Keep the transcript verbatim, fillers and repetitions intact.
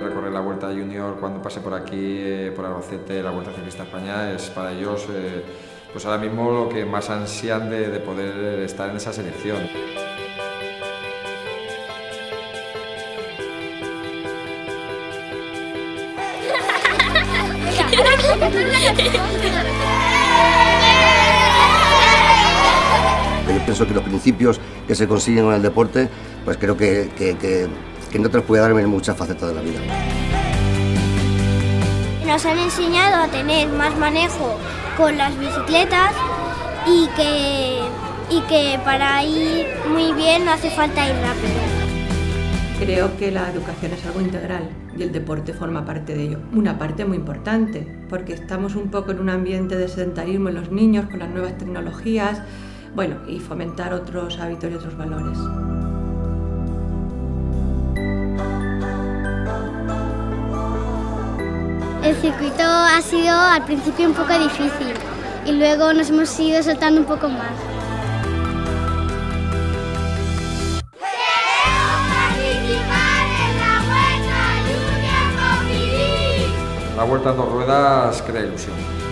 Recorrer la Vuelta Junior cuando pase por aquí, eh, por Albacete, la Vuelta Ciclista España, es para ellos eh, pues ahora mismo lo que más ansian de, de poder estar en esa selección. Yo pienso que los principios que se consiguen en el deporte, pues creo que, que, que, que no te los puede dar en muchas facetas de la vida. Nos han enseñado a tener más manejo con las bicicletas y que, y que para ir muy bien no hace falta ir rápido. Creo que la educación es algo integral y el deporte forma parte de ello. Una parte muy importante, porque estamos un poco en un ambiente de sedentarismo en los niños con las nuevas tecnologías, bueno, y fomentar otros hábitos y otros valores. El circuito ha sido al principio un poco difícil y luego nos hemos ido soltando un poco más. La Vuelta en dos ruedas crea ilusión.